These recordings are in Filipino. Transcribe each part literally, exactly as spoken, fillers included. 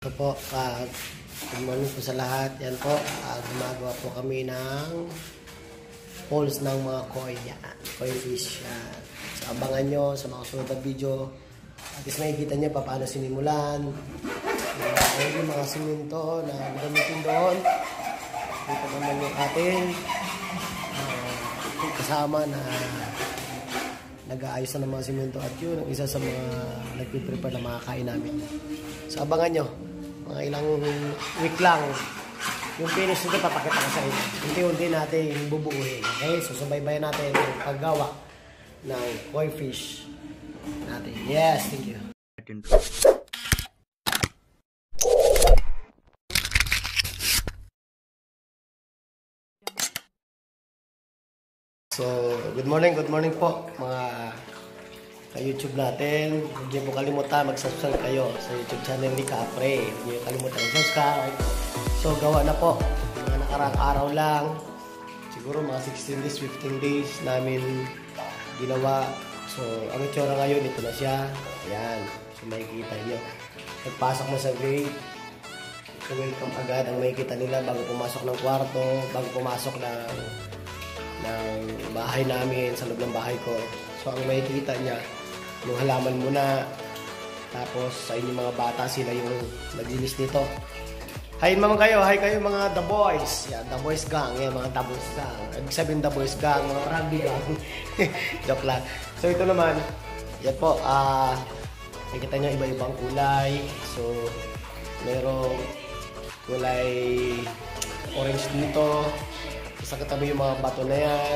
Ito po, uh, good morning po sa lahat. Yan po, uh, gumagawa po kami ng poles ng mga koi. Yan, koi fish. Yan. So, abangan nyo sa mga sunod na video. At least makikita nyo pa paano sinimulan. Uh, ayun yung mga siminto na gamitin doon. Dito naman yung ating uh, kasama na nag-aayos na ng mga siminto. At yun, ang isa sa mga nagpiprepare na mga kain namin. So, abangan nyo. Mga ilang week lang. Yung finish nito, papakita ko sa inyo. Unti-unti natin bubuuhin. Okay? So, subaybayan natin yung paggawa ng koi fish natin. Yes, thank you. So, good morning, good morning po mga ka-YouTube natin. Huwag niyo po kalimutan mag-subscribe kayo sa YouTube channel ni Kapre. Huwag niyo kalimutan mag-subscribe. So, gawa na po. Mga nakarang araw lang. Siguro mga sixteen days, fifteen days namin ginawa. So, ang itsura ngayon, ito na siya. Ayan. So, makikita niyo. Nagpasok mo sa gate. So, welcome agad ang makikita nila bago pumasok ng kwarto, bago pumasok ng, ng bahay namin, sa loob ng bahay ko. So, ang makikita niya, yung halaman muna. Tapos, sa inyong mga bata, sila yung naglinis nito. Hi naman kayo. Hi kayo mga The Boys. Yan, The Boys Gang. Yan, mga The Boys Gang. Ibig sabihin The Boys Gang, mga rugby gang. Joke lang. So, ito naman. Yan po. Ah, uh, nakikita nyo iba-ibang kulay. So, merong kulay orange dito. Sa katabi yung mga bato na yan.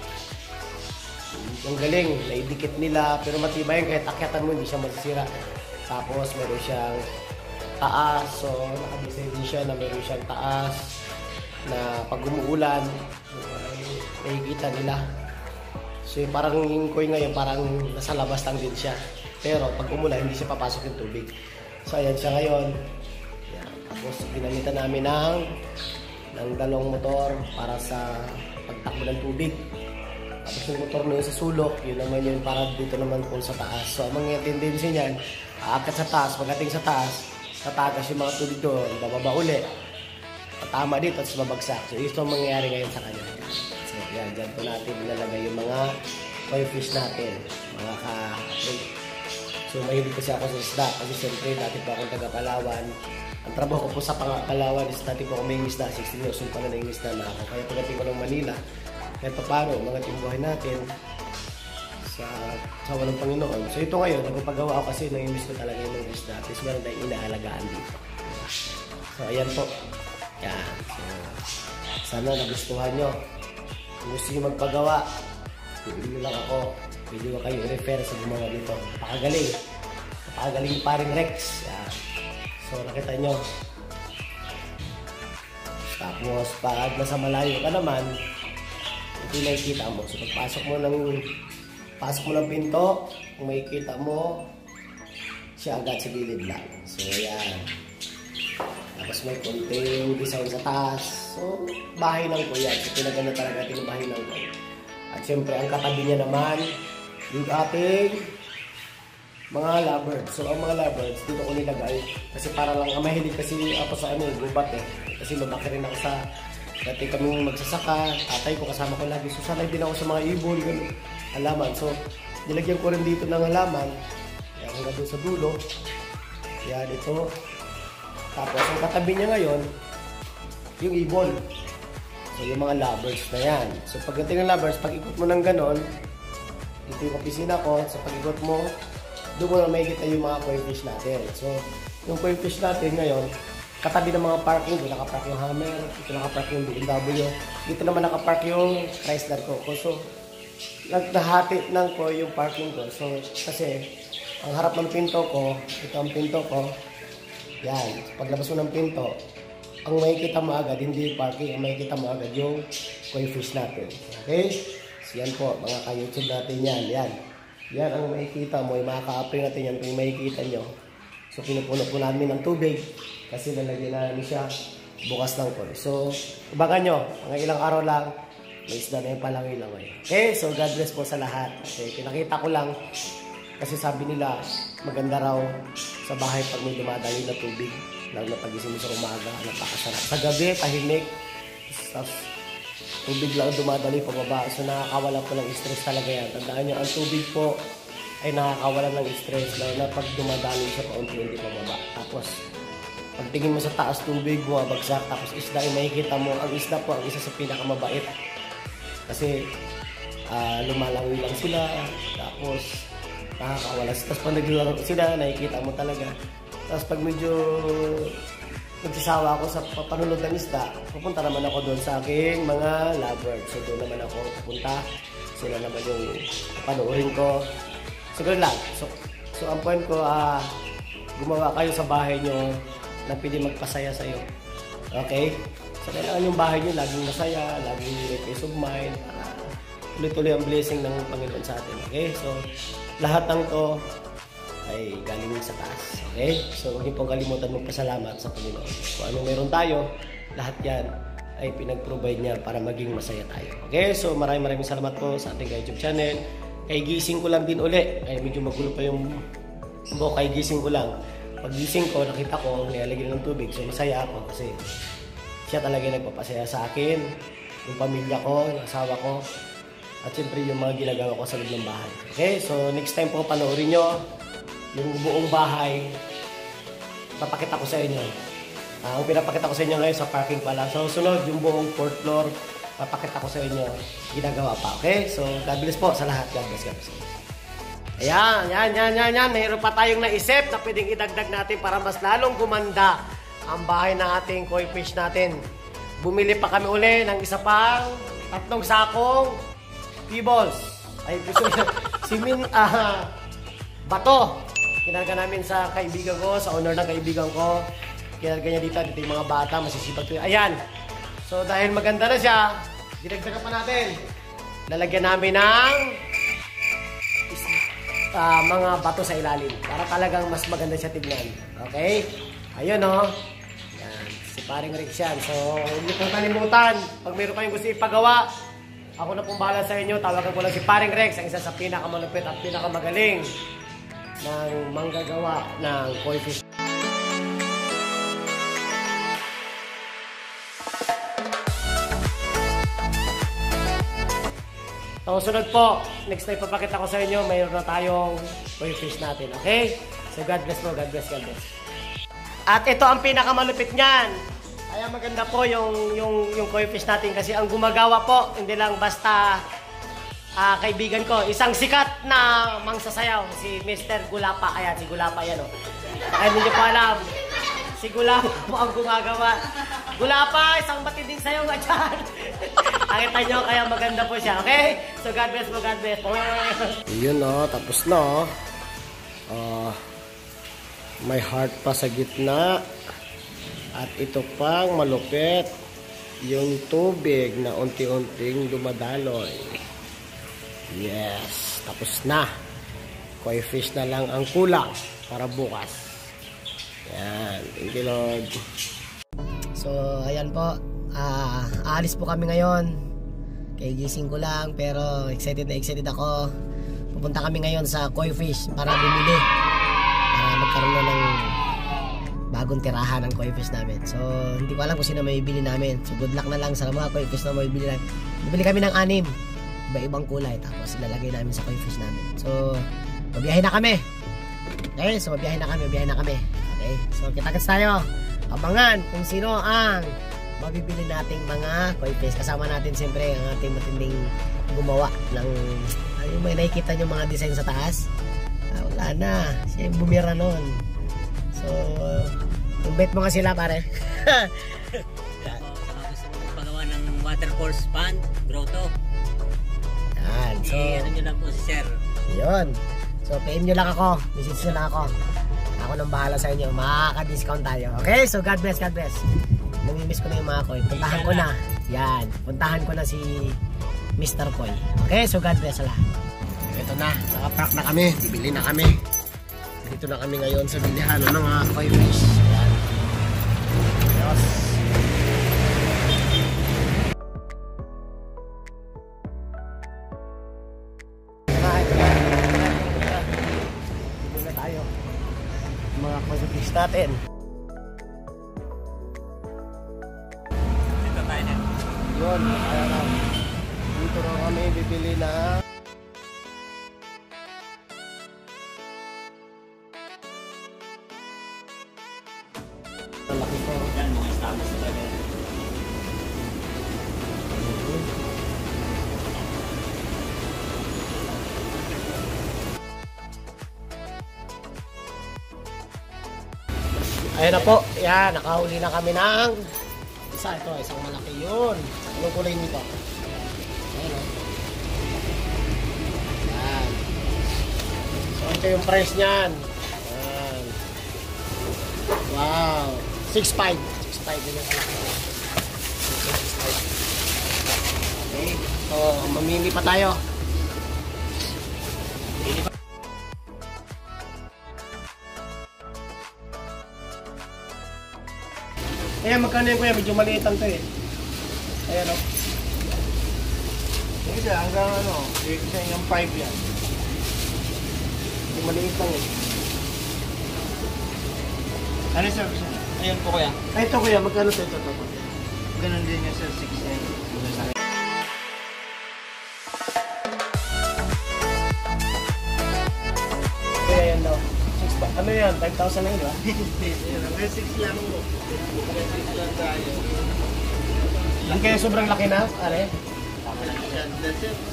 Ang galing, naidikit nila, pero matibay kahit akyatan mo, hindi siya masisira. Tapos, meron siyang taas, so nakadesign din siya na meron siyang taas na pag umuulan, nakikita nila. So, yung parang yung koi ngayon, parang nasa labas lang din siya. Pero, pag umulan, hindi siya papasok yung tubig. So, ayan siya ngayon. Yan. Tapos, ginamitan namin ng, ng dalawang motor para sa pagtakbo ng tubig. Tapos yung motor na yun sa sulok, yun naman yun para dito naman po sa taas. So, ang mga tendency niyan, aakat sa taas, pagdating sa taas, tatagas yung mga tubig doon, bababa uli. Patama dito, tapos babagsak. So, ito ang mangyayari ngayon sa kanya. So, yan, dyan po natin ilalagay yung mga koi fish natin. Mga ka... So, mahilig kasi ako sa isda. Kasi siyempre, dati po akong taga-Palawan. Ang trabaho ko po sa Palawan is dati po ako may isda. sixteen years old pa na na isda na ako. Kaya pagdating ko ng Manila, kahit pa paano, mga timbuhay natin sa sawa ng Panginoon. So ito ngayon, nagpapagawa ako kasi nangimiss ko talaga yung mga isda. At least meron tayong inaalagaan dito. So ayan po. Yan. So, sana nagustuhan nyo. Kung gusto nyo magpagawa, pili nyo lang ako. Pwede nyo kayo i-refer sa gumawa nito. Napakagaling. Napakagaling paring Rex. Yan. So nakita nyo. Tapos pag nasa malayo ka naman, hindi nakikita mo. So, pagpasok mo ng pasok mo ng pinto, kung makikita mo, siya agad sa gilid lang. So, yan. Tapos may konting design sa taas. So, bahay lang ko yan. So, pinaganda talaga natin yung bahay lang ko. At syempre, ang katabi niya naman, yung ating mga lovebirds. So, ang mga lovebirds, dito ko nilagay. Kasi para lang, ang mahilig kasi ako sa ano, gubat eh. Kasi lumaki rin ako sa dati kami magsasaka, tatay ko kasama ko lagi. So, sanay din ako sa mga ibon, ganun, halaman. So, nilagyan ko rin dito ng halaman. Yan, hanggang doon sa dulo. Yan, ito. Tapos, ang katabi niya ngayon, yung ibon. So, yung mga lovers na yan. So, pagdating ng lovers, pag ikot mo ng ganon, dito yung opisina ko. So, pag ikot mo, doon mo na makikita yung mga koi fish natin. So, yung koi fish natin ngayon, katabi ng mga parking, dito nakapark yung Hammer, dito nakapark yung B M W, dito naman nakapark yung Chrysler ko. So, nagdahati ng ko yung parking ko. So, kasi, ang harap ng pinto ko, ito ang pinto ko, yan, paglabas mo ng pinto, ang makikita mo agad, hindi yung parking, ang makikita mo agad yung koi fish natin. Okay? So, yan po, mga ka-YouTube natin yan, yan. Yan ang makikita mo, yung mga ka-apply natin yan, kung makikita nyo. So, pinupuno po namin ng tubig kasi lalagyan na namin siya bukas lang po. So, abangan nyo, mga ilang araw lang, may isda na yung palangilang ngayon. Okay, so God bless po sa lahat. Okay, pinakita ko lang kasi sabi nila, maganda raw sa bahay pag may dumadayo na tubig. Lalo na pagising mo sa umaga, napakasarap. Sa gabi, tahimik. Tapos, tubig lang dumadali pababa. So, nakakawala po ng stress talaga yan. Tandaan nyo, ang tubig po ay nakakawala ng stress. Lalo na pag dumadali siya paunti-unti pababa. Tapos, pagtingin mo sa taas tubig, bumabagsak. Tapos, isda ay makikita mo. Ang isda po, ang isa sa pinakamabait. Kasi, uh, lumalangoy lang sila. Tapos, nakakawala. Tapos, pag naglalaro sila, nakikita mo talaga. Tapos pag medyo nagsisawa ako sa panunod ng isda, pupunta naman ako doon sa aking mga lovebirds. So doon naman ako pupunta. Sila naman yung panoorin ko. So ganoon lang. So, so ang point ko, uh, gumawa kayo sa bahay nyo na pwede magpasaya sa'yo. Okay? So kailangan yung bahay nyo laging masaya, laging may peace of mind. Uh, tuloy-tuloy ang blessing ng Panginoon sa atin. Okay? So lahat ng to ay galing sa taas. Okay? So, huwag niyo pong kalimutan magpasalamat sa Panginoon. Kung anong meron tayo, lahat yan ay pinag-provide niya para maging masaya tayo. Okay? So, maraming maraming salamat po sa ating YouTube channel. Kay gising ko lang din uli. Ay, medyo magulo pa yung buhok. Kay gising ko lang. Pag gising ko, nakita ko, nilalagyan ng tubig. So, masaya ako kasi siya talaga nagpapasaya sa akin, yung pamilya ko, yung asawa ko, at siyempre yung mga ginagawa ko sa loob ng bahay. Okay? So, next time po panoorin nyo yung buong bahay, papakita ko sa inyo. Uh, ang pinapakita ko sa inyo ngayon sa parking pala. So, sunod, yung buong fourth floor, papakita ko sa inyo, ginagawa pa. Okay? So, God bless po sa lahat. God bless, God bless. Ayan, yan, yan, yan, yan. Mayroon pa tayong naisip na pwedeng idagdag natin para mas lalong gumanda ang bahay ng ating koi fish natin. Bumili pa kami uli ng isa pang tatlong sakong pebbles. Ay, gusto nyo, simin, ah, bato. Kinarga namin sa kaibigan ko, sa owner ng kaibigan ko. Kinarga niya dito, dito yung mga bata, masisipag ko. Ayan. So, dahil maganda na siya, dinagdagan pa natin. Lalagyan namin ng uh, mga bato sa ilalim. Para talagang mas maganda siya tignan. Okay? Ayun, no? Ayan. Si paring Rex yan. So, hindi pong kalimutan. Pag mayroon kayong gusto ipagawa, ako na pong bahala sa inyo. Tawagan ko lang si paring Rex, ang isa sa pinakamalupit at pinakamagaling ng manggagawa ng koi fish. So, sunod po, next time papakita ko sa inyo, mayroon na tayong koi fish natin. Okay? So, God bless po, God bless, God bless. At ito ang pinakamalupit niyan. Kaya maganda po yung, yung, yung koi fish natin kasi ang gumagawa po, hindi lang basta Uh, kaibigan ko, isang sikat na mangsasayaw, si Mister Gulapa. Ayan, si Gulapa yan, o. Oh. Kaya hindi nyo pa alam, si Gulapa po ang gumagawa. Gulapa, isang matinding sayaw nga dyan. Nakita nyo, kaya maganda po siya, okay? So, God bless mo, God bless. Yun, o, tapos na, o. Uh, may heart pa sa gitna. At ito pang malupit, yung tubig na unti-unting dumadaloy. Yes, tapos na. Koi fish na lang ang kulang para bukas. Yan, thank you Lord. So, ayan po. Uh, aalis po kami ngayon. Kaya gising ko lang, pero excited na excited ako. Pupunta kami ngayon sa koi fish para bumili. Para magkaroon na ng bagong tirahan ng koi fish namin. So, hindi ko alam kung sino may bibili namin. So, good luck na lang sa mga koi fish na may bibili namin. Bibili kami ng anim. Iba-ibang kulay, tapos ilalagay namin sa koi fish namin. So, mabiyahe na kami. Okay, so mabiyahe na kami, mabiyahe na kami. Okay, so kita-kits tayo. Abangan kung sino ang mabibili nating mga koi fish. Kasama natin siyempre ang ating matinding gumawa ng, ay, may nakikita nyo mga design sa taas. Ah, wala na, siya yung bumira nun. So, invite mo nga sila, pare. Gusto mo pagawa ng watercourse pond, grotto. Yan, so, eh, ano nyo lang po si Sir. Yun. So, P M nyo lang ako. Message nyo lang ako. Ako nang bahala sa inyo. Makaka-discount tayo. Okay? So, God bless, God bless. Namimiss ko na yung mga koy. Puntahan ko na. Yan. Puntahan ko na si Mister Koy. Okay? So, God bless sa lahat. Ito na. Nakapack na kami. Bibili na kami. Dito na kami ngayon sa bilihan ng mga koi fish. Yan. Yes. Mga koi fish natin. Yun, kaya na. Dito na kami bibili na malaki po. Yan, mga established talaga. Ayan na po. Yan, nakahuli na kami ng isa. Ito, isang malaki yun. Anong kulay nito? Ayan o. Yan. So, ito yung price niyan. Yan. Wow. six five. six five din yung six five. Okay. So, mamili pa tayo. Ayan, magkano yun kuya? Medyo maliitan to eh. Ayan o. Yung isa hanggang ano, yung isa yung five yan. Medyo maliit lang eh. Ano yung service yan? Ayun po kuya. Ay, ito kuya, magkano to ito? ito? Ganun din yung sa six yan. Kuya, yan daw. Six pa. Ano yan? five thousand na yun, di ba? Hanggang six lang mo. Hanggang six lang tayo. Hindi kaya sobrang laki na, are. That's it.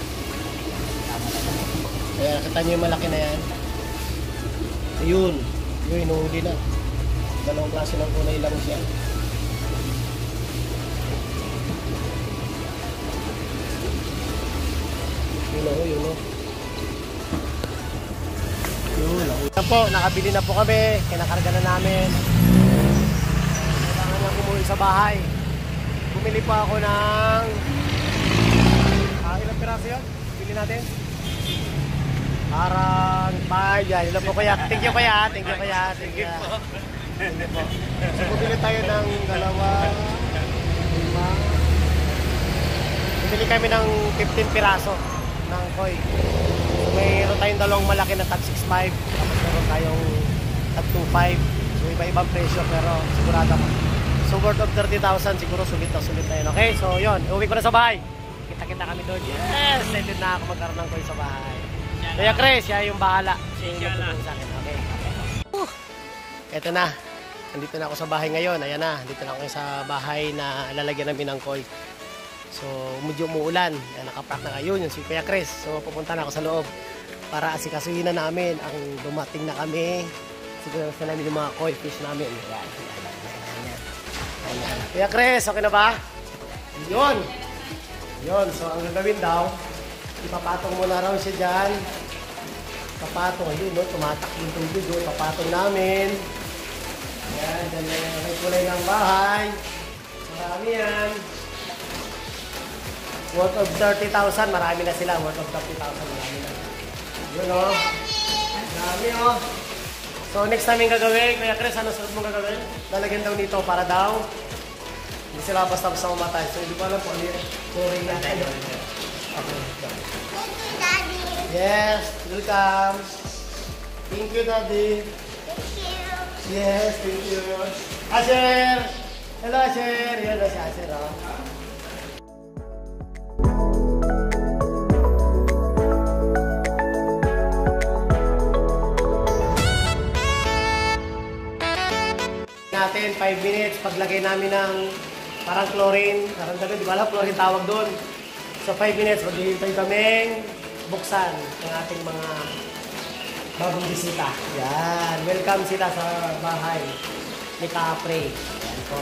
Kaya nakita nyo yung malaki na yan. Ayun. Yun, inuhuli na. Dalawang klase ng kulay lang siya. Yun o, yun o. Yun o. Yan po, nakabili na po kami. Kinakarga na namin. Kailangan lang umuwi sa bahay. Bumili pa ako ng... Ah, ilang piraso yun? Bili natin? Parang five yan. Ilan po kaya? Thank you kaya. Thank you kaya. Thank you. Thank you po. So, bumili tayo ng dalawa, lima. Bumili kami ng fifteen piraso ng koi. So, mayroon tayong dalawang malaki na tag six five. Tapos meron tayong tag two five. So, iba-ibang presyo pero sigurado ko. So, worth of thirty thousand. Siguro sulit na sulit na yun. Okay? So, yun. Uwi ko na sa bahay. Kita-kita kami doon. Yes! Excited na ako magkaroon ng koi sa bahay. Kaya Chris, siya yung bahala. Siya yung nagtutulong sa akin. Okay. Uh, eto na. Nandito na ako sa bahay ngayon. Ayan na. Nandito na ako sa bahay na lalagyan namin ng koi. So, medyo umuulan. Ayan, nakapack na ngayon yung si Kuya Chris. So, pupunta na ako sa loob para asikasuhin na namin ang dumating na kami. Siguro na namin yung mga koi fish namin. Ayan. Ayan. Ayan. Kuya Chris, okay na ba? Yun. Yun. So, ang gagawin daw, ipapatong mo na raw siya dyan. Papatong, ayun, no? Tumatak yung tubig, no? Papatong namin. Ayan, dyan na yung may kulay ng bahay. Marami yan. Worth of thirty thousand, marami na sila. Worth of thirty thousand, marami na. Yun, no? Marami, no? So, next namin gagawin, Kuya Chris, ano sunod mong gagawin? Lalagyan daw nito para daw hindi sila basta-basta mamatay. So, hindi ko alam kung ano yung turing natin. Okay. Yes, welcome. Thank you, Daddy. Thank you. Yes, thank you. Asher! Hello, Asher! Yan na si Asher, oh. Natin, five minutes, paglagay namin ng parang chlorine. Parang tabi, di ba alam, chlorine tawag doon. So, five minutes, maghihintay kaming buksan ng ating mga bagong bisita. Yan. Welcome sila sa bahay ni Kapre. Yan po.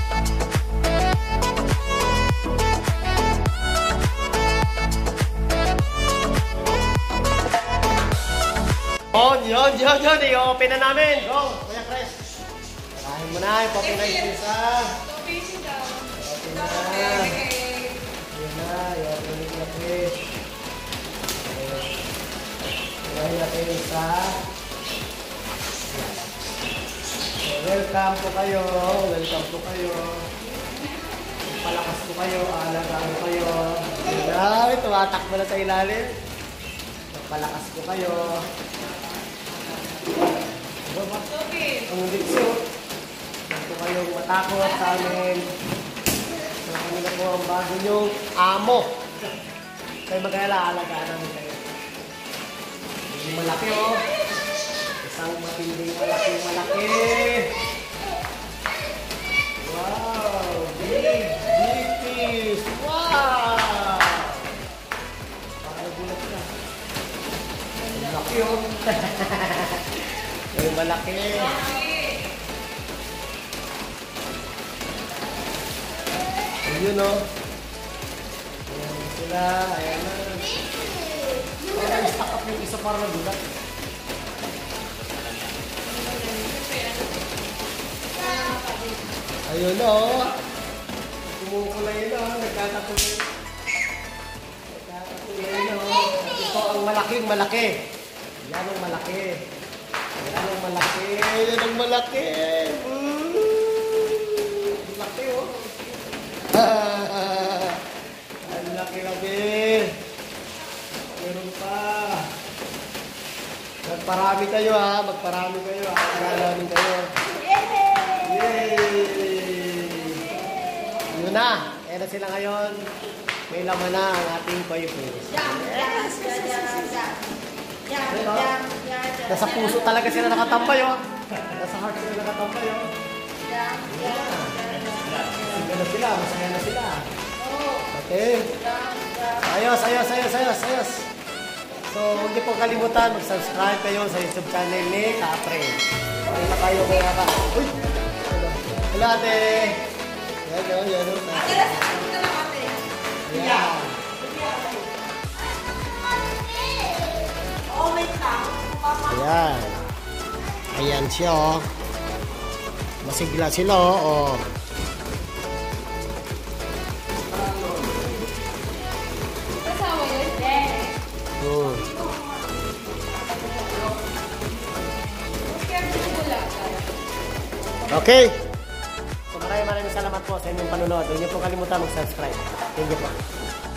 Oh, yun, yun, yun. I-open na namin. Go, Kuya Chris. Parahin mo na. I-open na yung isa. I-open na. Yun na. I-open na yung Chris. Ngayon natin isa. So, welcome po kayo. Welcome po kayo. Palakas po kayo. Alagaan po kayo. Ay, tumatakbo na sa ilalim. Palakas po kayo. Ano ba? Ang dikso. Huwag po kayong matakot sa amin. So, Kami na po ang bago niyong amo. Kayo mag-alala, alagaan namin kayo. Yung malaki oh. Isang matinding malaki, malaki. Wow! Big, big fish! Wow! Pakalagulat ka. Ang laki oh. Yung malaki. Ayun o. Ayan sila. Ayan na. Parang stuck up yung isa para nagulat. Ayun o. Kumukulay na o. Nagkakatulay. Nagkakatulay na o. Ito ang malaking malaki. Yan ang malaki. Yan ang malaki. Yan ang malaki. Mm. Malaki o. Ang laki-laki. Meron pa. Magparami kayo ha. Magparami kayo ha. Magparami kayo. Yay! Yun na. Ayan na sila ngayon. May laman na ang ating koi fish. Yes! Nasa puso talaga sila nakatambay oh. Nasa heart sila nakatambay oh. Masaya na sila, masaya na sila. Okay. Ayos, ayos, ayos, ayos, ayos. So, huwag niyo po kalimutan, mag-subscribe kayo sa YouTube channel ni Kapre. Ay na kayo kaya ka. Uy! Wala ate. Yan o, yan o. Ate, nasa ka lang ate. Ayan. Ayan. Ayan siya o. Masigla sila o. O. Hmm. Okay. So maraming maraming salamat po sa inyong panonood. Huwag niyo po kalimutan mag-subscribe. Thank you po.